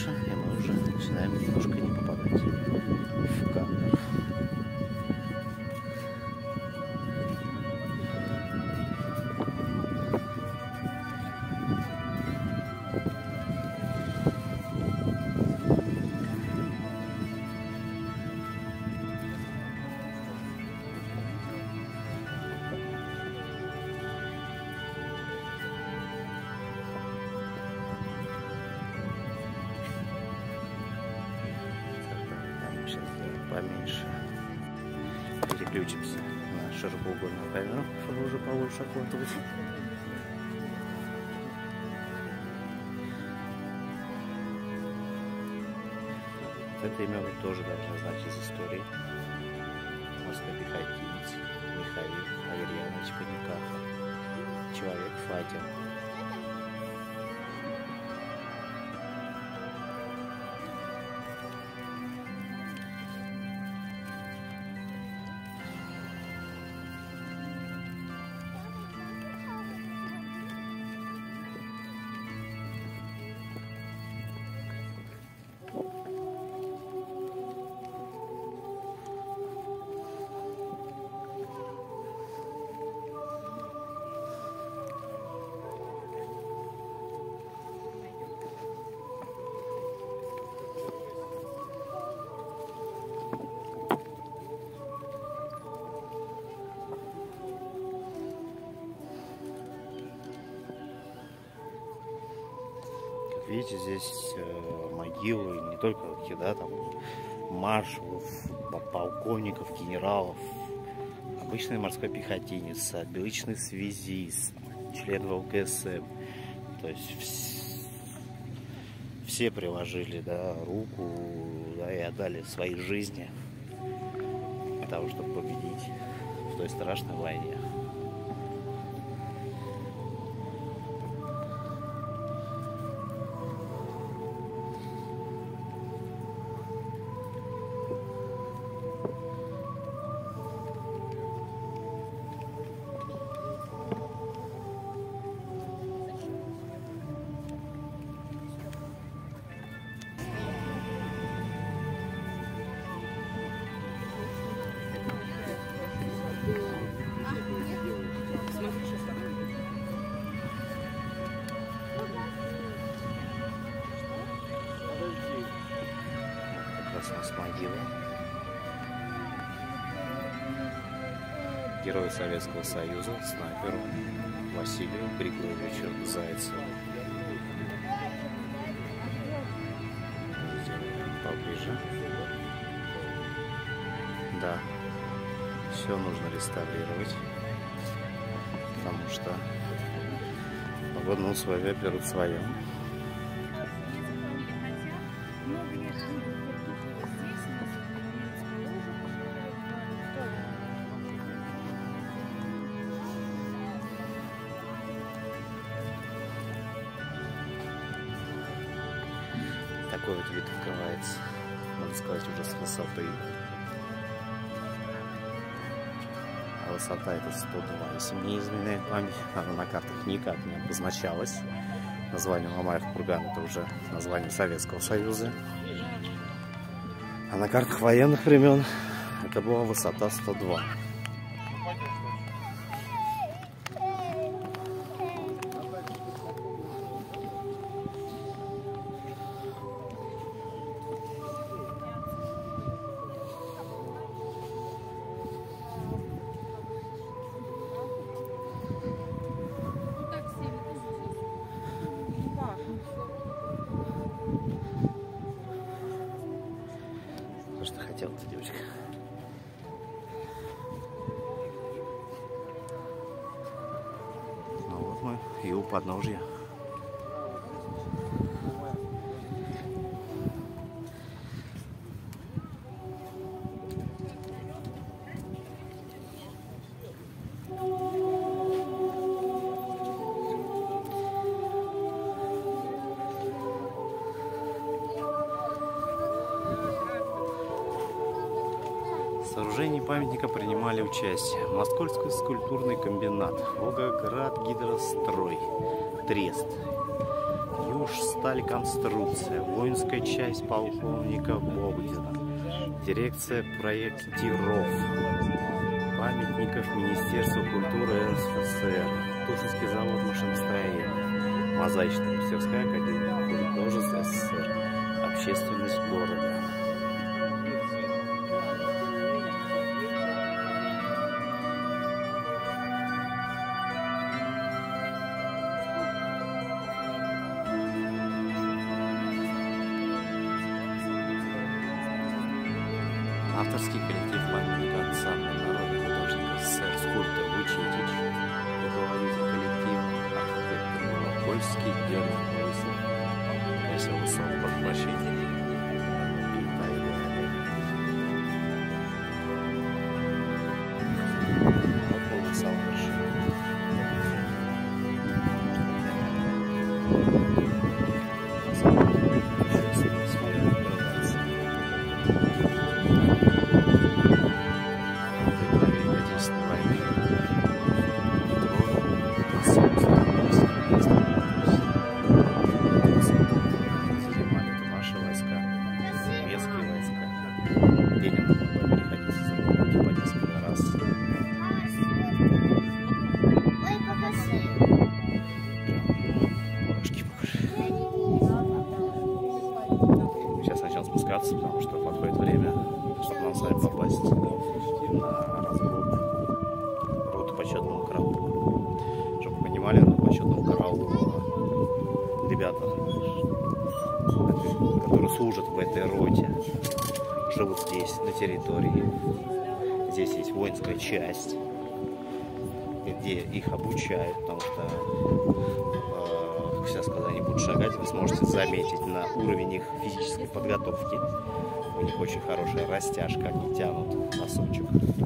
поменьше, и мы уже начинаем немножко не попадать в кадр. Поменьше. Переключимся на широкоугольную камеру, чтобы уже побольше охватывать. Это имя вы тоже должны знать из истории. Морской пехотинец Михаил Аверьянович Кониках. Человек-факел. Видите, здесь могилы не только да, там, маршалов, полковников, генералов, обычный морской пехотинец, обычный связист, член ВЛКСМ. То есть все приложили, да, руку, да, и отдали свои жизни для того, чтобы победить в той страшной войне. У нас могила героя Советского Союза, снайперу Василию Григорьевичу Зайцеву. Сделаем поближе. Да, все нужно реставрировать, потому что погодные условия берут свое. Такой вот вид открывается, можно сказать, уже с высоты. А высота это 102, если мне изменяет память. Она на картах никак не обозначалась. Название Мамаев курган это уже название Советского Союза. А на картах военных времен это была высота 102. Что хотела-то, девочка? Ну вот мы и у подножья. В сооружении памятника принимали участие Московский скульптурный комбинат, Волгоград гидрострой, Трест, Южстальконструкция, воинская часть полковника Богдина, дирекция проектиров, памятников Министерства культуры СССР, Тушинский завод машиностроения, мозаичная мастерская академия художеств СССР, общественность города. Авторский коллектив памятника ансамбля народных художников СССР, скульптор Вучитель, руководитель коллектива, архитектор Новопольский, Георгий Борисов, красиво сон под прощением. Вот он написал дальше. Потому что подходит время, чтобы нам с вами попасть на разбор роты почетного караула. Чтобы вы понимали, на почетном караулу ребята, которые служат в этой роте, живут здесь, на территории. Здесь есть воинская часть, где их обучают, потому что, как сейчас, когда они будут шагать, вы сможете заметить на уровень их физической подготовки. У них очень хорошая растяжка, они тянут носочек.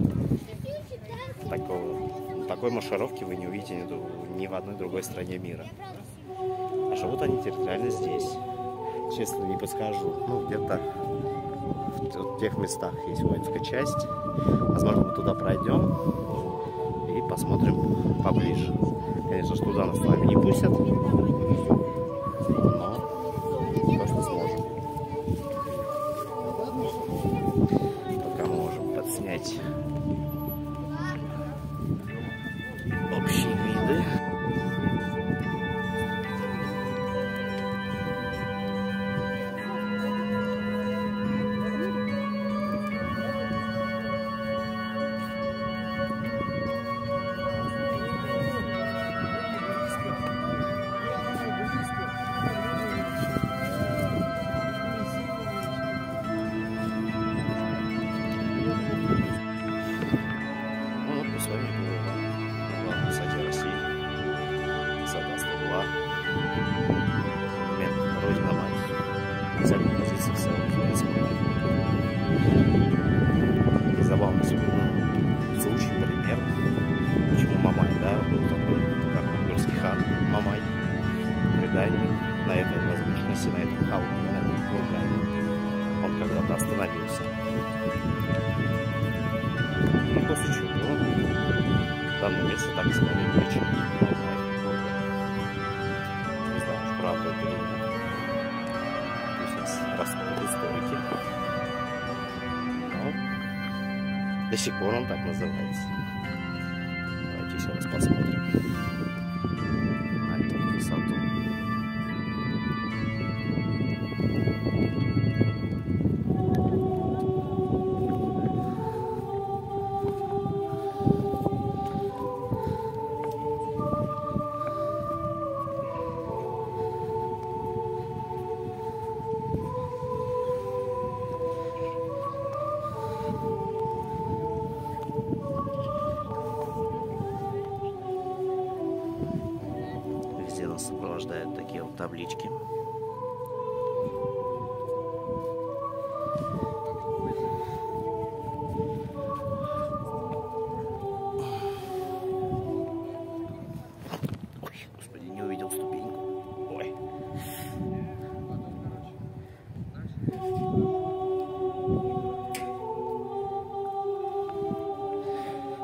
Такой маршировки вы не увидите ни в одной другой стране мира. А живут они территориально здесь. Честно не подскажу, ну где-то в тех местах есть воинская часть. Возможно, мы туда пройдем и посмотрим поближе. Конечно, что туда нас с вами не пустят, но то, что сможем. Пока можем подснять общие виды. Забавный случай, пример, почему Мамай, да, был такой, как монгольский хан Мамай, преданию на этой возвышенности, на этом холме, на этом кургане. Он когда-то остановился. И после чего данное место так и сказали Вечер и Мамай. Не знаю, уж правда это или нет. Пусть нас рассмотрят историки. До сих пор он так называется. Давайте еще раз посмотрим на эту красоту. Нас сопровождают такие вот таблички. Ой, господи, не увидел ступеньку. Ой.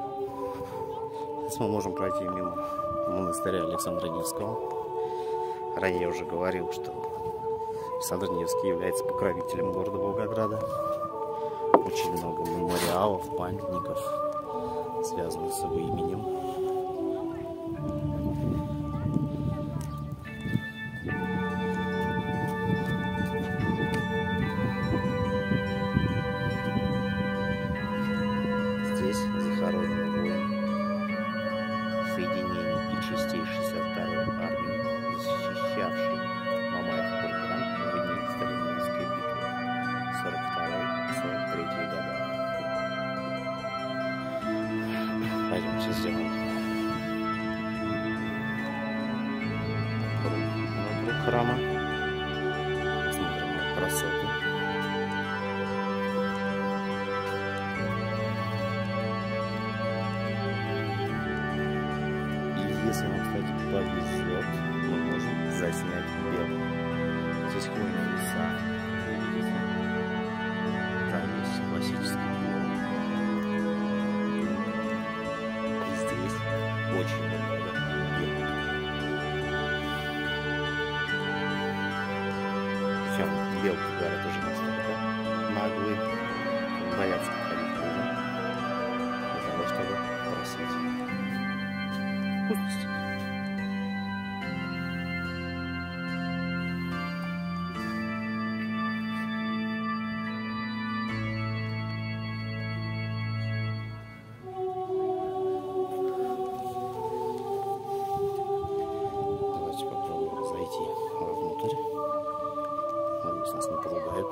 Сейчас мы можем пройти мимо монастыря Александра Невского. Ранее я уже говорил, что Александр Невский является покровителем города Волгограда. Очень много мемориалов, памятников, связанных с его именем. Здесь захоронен воин соединений и частей 62-й армии, защищавший Мамаев курган в дни Сталинградской битвы 42-43 года. Пойдемте сделаем круг вокруг храма. Посмотрим на красоту. Если нам, кстати, повезет, мы можем заснять белым. Здесь хвойные леса. Видите? Там есть классический белый. И здесь очень много белых. Причем белки говорят уже настолько наглые, боятся подходить к людям для того, чтобы просить вкусности. Давайте попробуем зайти вовнутрь. Надеюсь, нас не поругают.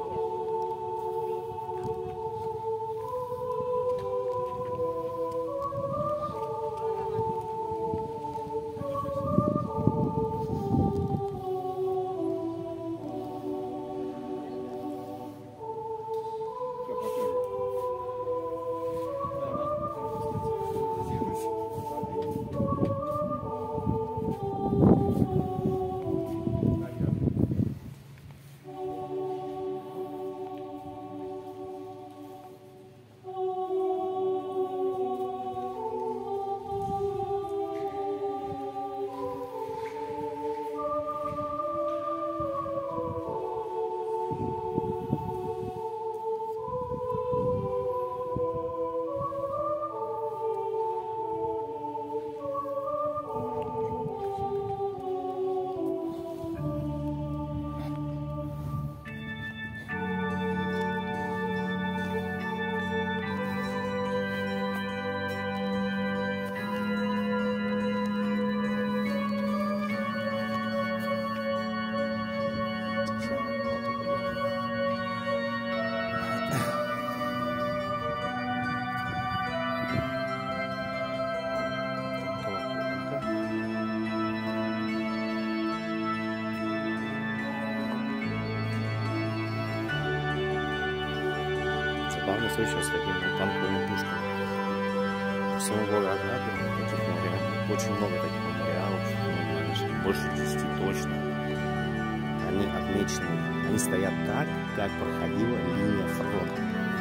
Главное, все еще с такими танковыми пушками. В самом Волгограде очень много таких мемориалов, больше 10 точно. Они отмечены, они стоят так, как проходила линия фронта.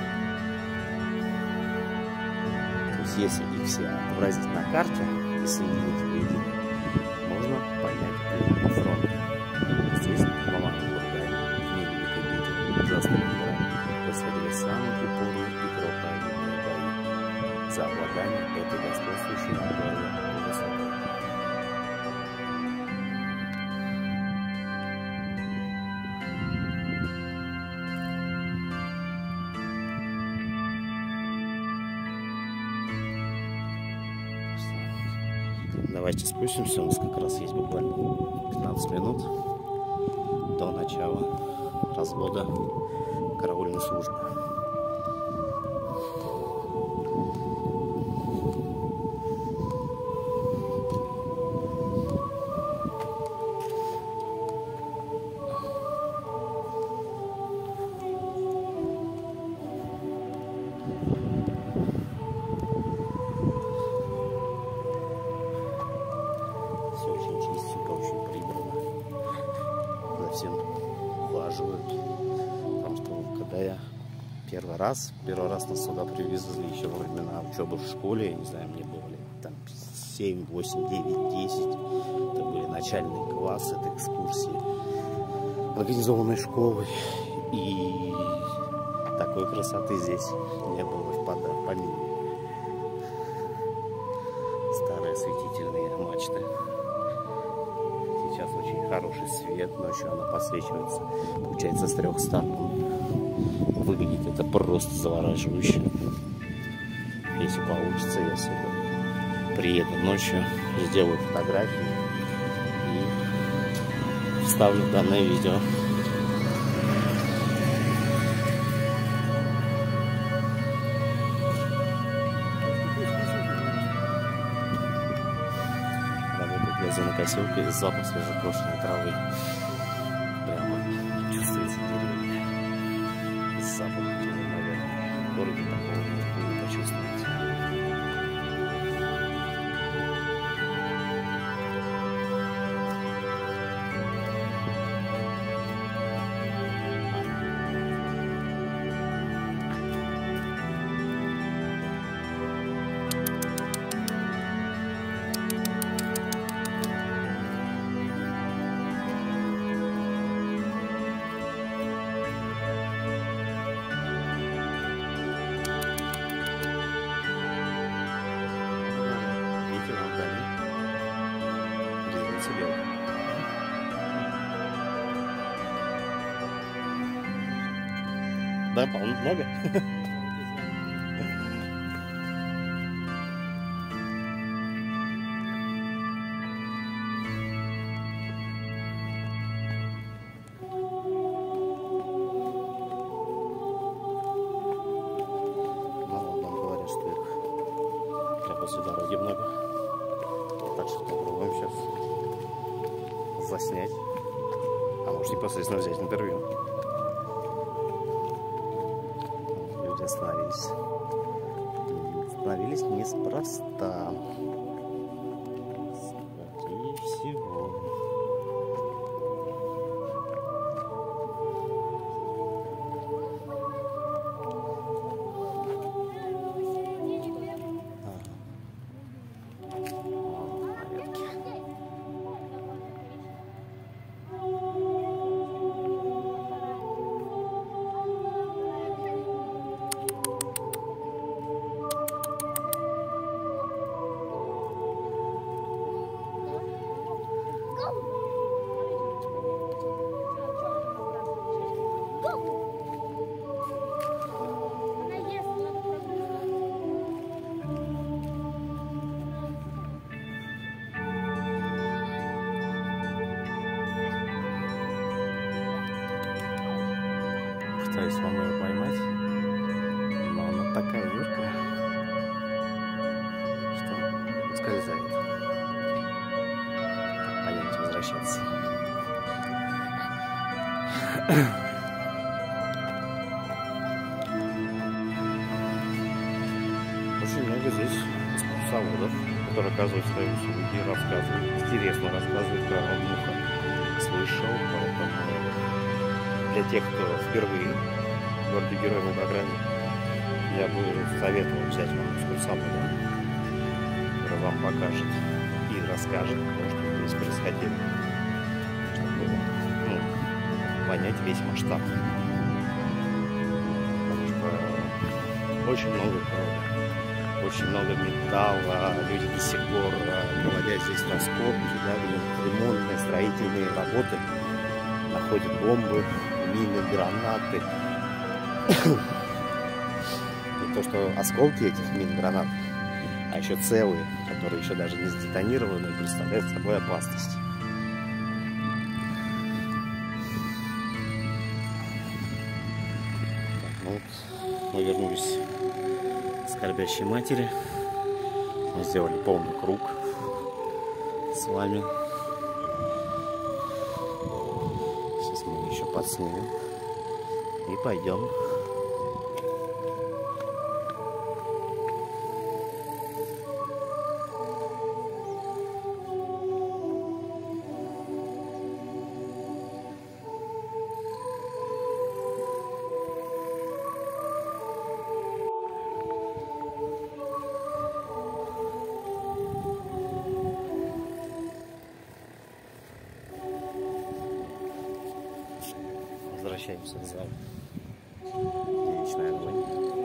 То есть, если их все отобразить на карте и соединить воедино, можно понять линию фронта. Здесь, в Мамаевом кургане, в дни Великой битвы за Сталинград, происходили самые упорные и кровопролитные бои за обладание этой господствующей на городе высотой. Давайте спустимся, у нас как раз есть буквально 15 минут до начала развода караульной службы. Все очень чистенько, очень прибрано. За всем ухаживают. Потому что когда я первый раз нас сюда привезли еще во времена учебы в школе, я не знаю, мне было лет там 7, 8, 9, 10. Это были начальные класс, это экскурсии, организованной школой. И такой красоты здесь не было в помине. Старые осветительные мачты. Сейчас очень хороший свет, ночью она подсвечивается, получается, с 3 сторон. Выглядит это просто завораживающе. Если получится, я сюда приеду ночью, сделаю фотографии и вставлю в данное видео. Работает газонокосилка и запах свежекошенной травы. Прямо чувствуется деревья. Запах, наверное, в городе такого не почувствуете. Да, по-моему, много. Ну, нам говорят, что их прямо после дороги много. Так что попробуем сейчас заснять. А может непосредственно взять интервью. Люди остановились. Остановились неспроста. Скорее всего. Пытаюсь вам ее поймать, но она такая юркая, что ускользает. Пойдемте возвращаться. Очень много здесь экскурсоводов, которые оказывают свои услуги, рассказывают, интересно рассказывают про Муха. Слышал, поэтому для тех, кто впервые в городе Героев Волгограде, я бы советовал взять вам экскурсовода, который вам покажет и расскажет, что здесь происходило, чтобы понять весь масштаб. Потому что очень много металла, люди до сих пор проводят здесь раскопки, да, ремонтные, строительные работы, находят бомбы, мины, гранаты. Не то, что осколки этих мин, гранат, а еще целые, которые еще даже не сдетонированы, представляют собой опасность. Так, ну вот мы вернулись к скорбящей матери. Мы сделали полный круг с вами. Сейчас мы еще подснимем и пойдем. возвращаемся в зал. Яичный огонь.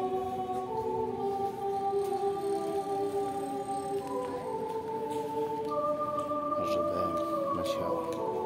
Ожидаем начала.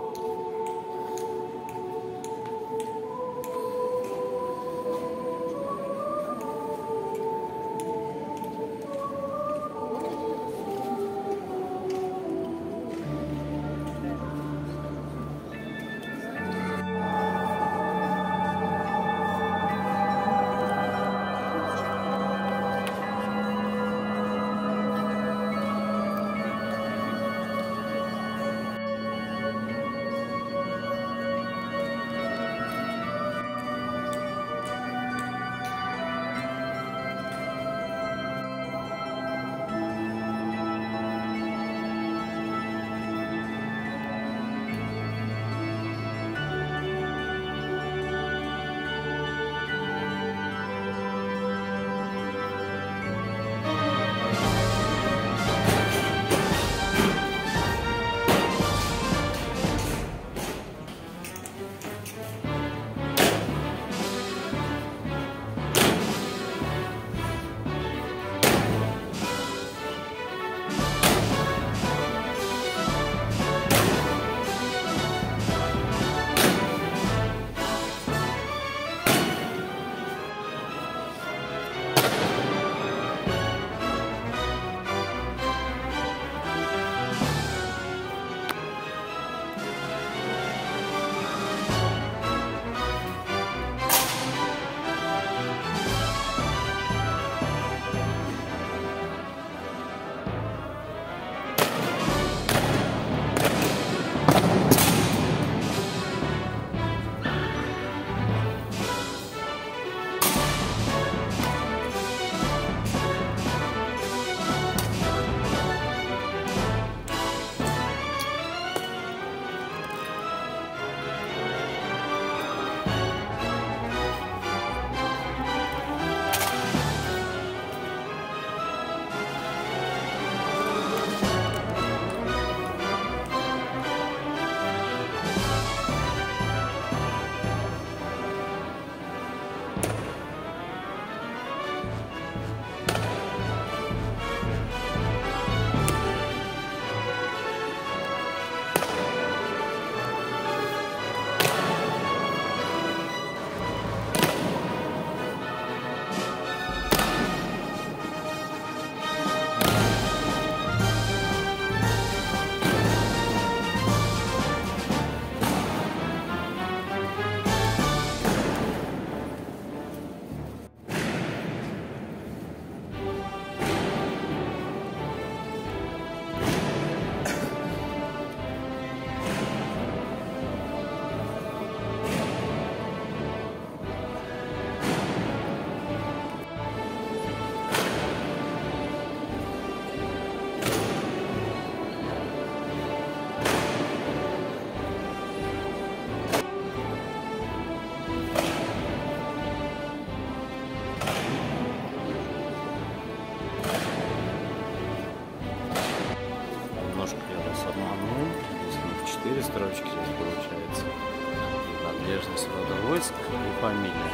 Строчки здесь получается. Принадлежность рода войск и фамилия.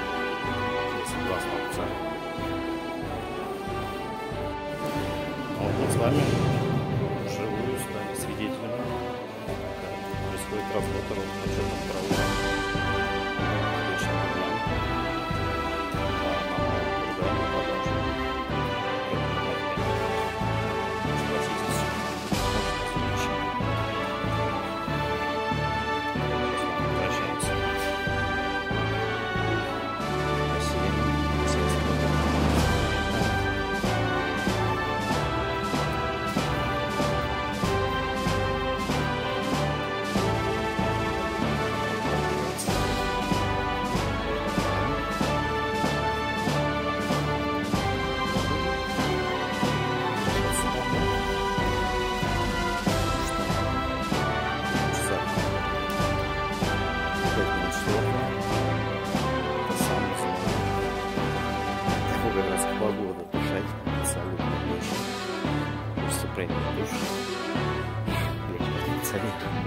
Согласно официально. Вот с вами живую стали свидетелями, как происходит работа на черном траву. Погода, дышать абсолютно нечего. Хочется принять душ. Лечь в кондиционер.